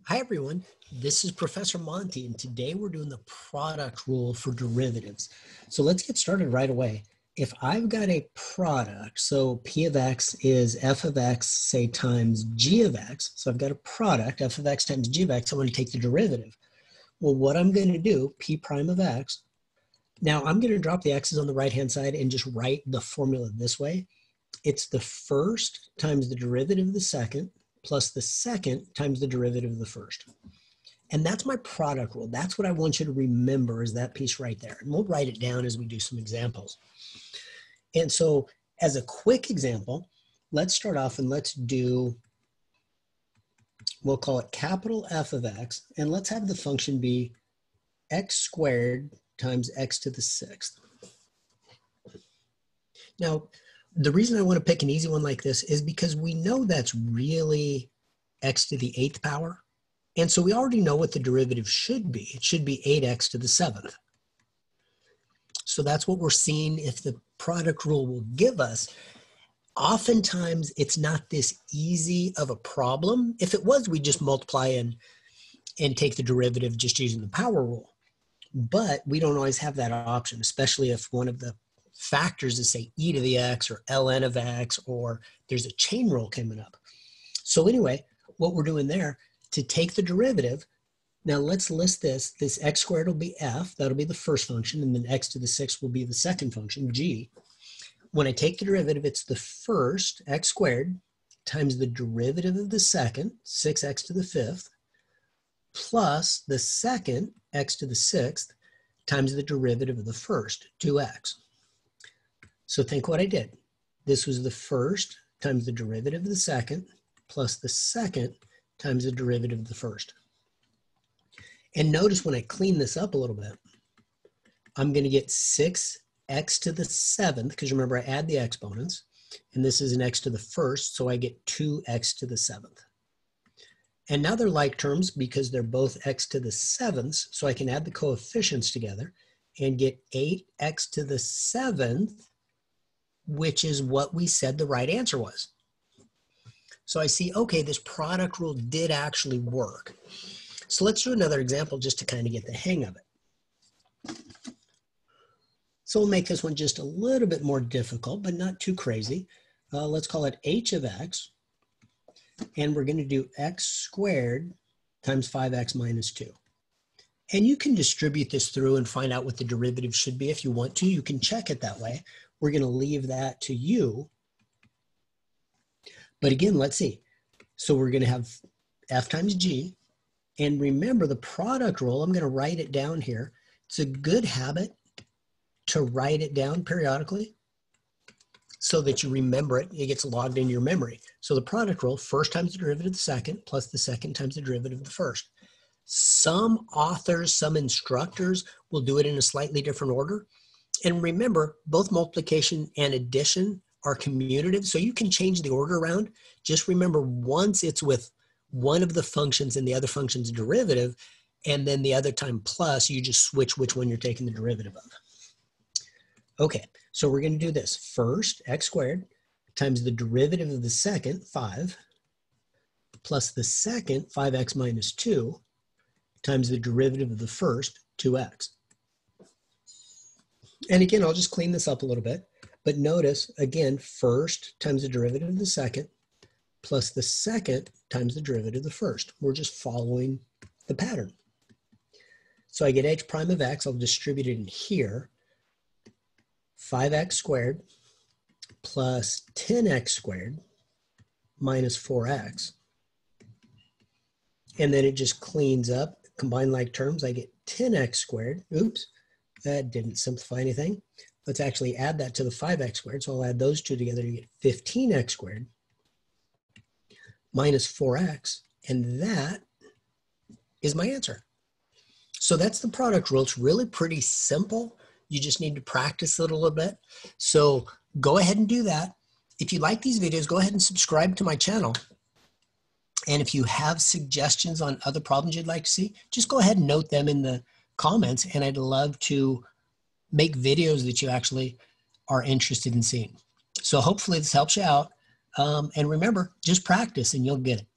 Hi everyone, this is Professor Monty, and today we're doing the product rule for derivatives. So let's get started right away. If I've got a product, so P of X is F of X, say, times G of X. So I've got a product, F of X times G of X. I want to take the derivative. Well, what I'm going to do, P prime of X. Now I'm going to drop the X's on the right-hand side and just write the formula this way. It's the first times the derivative of the second plus the second times the derivative of the first. And that's my product rule. That's what I want you to remember, is that piece right there. And we'll write it down as we do some examples. And so as a quick example, let's start off and let's do, we'll call it capital F of X, and let's have the function be x squared times x to the sixth. Now, the reason I want to pick an easy one like this is because we know that's really x to the eighth power. And so we already know what the derivative should be. It should be 8x to the seventh. So that's what we're seeing if the product rule will give us. Oftentimes, it's not this easy of a problem. If it was, we'd just multiply and take the derivative just using the power rule. But we don't always have that option, especially if one of the factors is, say, e to the x or ln of x, or there's a chain rule coming up. So anyway, what we're doing there, to take the derivative, now let's list this. This x squared will be f, that'll be the first function, and then x to the sixth will be the second function, g. When I take the derivative, it's the first, x squared, times the derivative of the second, 6x to the fifth, plus the second, x to the sixth, times the derivative of the first, 2x. So think what I did. This was the first times the derivative of the second plus the second times the derivative of the first. And notice when I clean this up a little bit, I'm going to get 6x to the seventh, because remember I add the exponents, and this is an x to the first, so I get 2x to the seventh. And now they're like terms because they're both x to the sevenths, so I can add the coefficients together and get 8x to the seventh, which is what we said the right answer was. So I see, okay, this product rule did actually work. So let's do another example just to kind of get the hang of it. So we'll make this one just a little bit more difficult, but not too crazy. Let's call it h of x, and we're going to do x squared times 5x minus 2. And you can distribute this through and find out what the derivative should be if you want to. You can check it that way. We're going to leave that to you. But again, let's see. So we're going to have f times g. And remember the product rule, I'm going to write it down here. It's a good habit to write it down periodically so that you remember it. It gets logged in your memory. So the product rule, first times the derivative of the second plus the second times the derivative of the first. Some authors, some instructors will do it in a slightly different order. And remember, both multiplication and addition are commutative, so you can change the order around. Just remember, once it's with one of the functions and the other function's derivative, and then the other time plus, you just switch which one you're taking the derivative of. Okay, so we're going to do this. First, x squared times the derivative of the second, 5, plus the second, 5x minus 2, times the derivative of the first, 2x. And again, I'll just clean this up a little bit. But notice, again, first times the derivative of the second plus the second times the derivative of the first. We're just following the pattern. So I get h prime of x. I'll distribute it in here. 5x squared plus 10x squared minus 4x. And then it just cleans up. Combine like terms, I get 10x squared. Oops. That didn't simplify anything. Let's actually add that to the 5x squared. So I'll add those two together to get 15x squared minus 4x. And that is my answer. So that's the product rule. It's really pretty simple. You just need to practice it a little bit. So go ahead and do that. If you like these videos, go ahead and subscribe to my channel. And if you have suggestions on other problems you'd like to see, just go ahead and note them in the comments, and I'd love to make videos that you actually are interested in seeing. So hopefully this helps you out. And remember, just practice and you'll get it.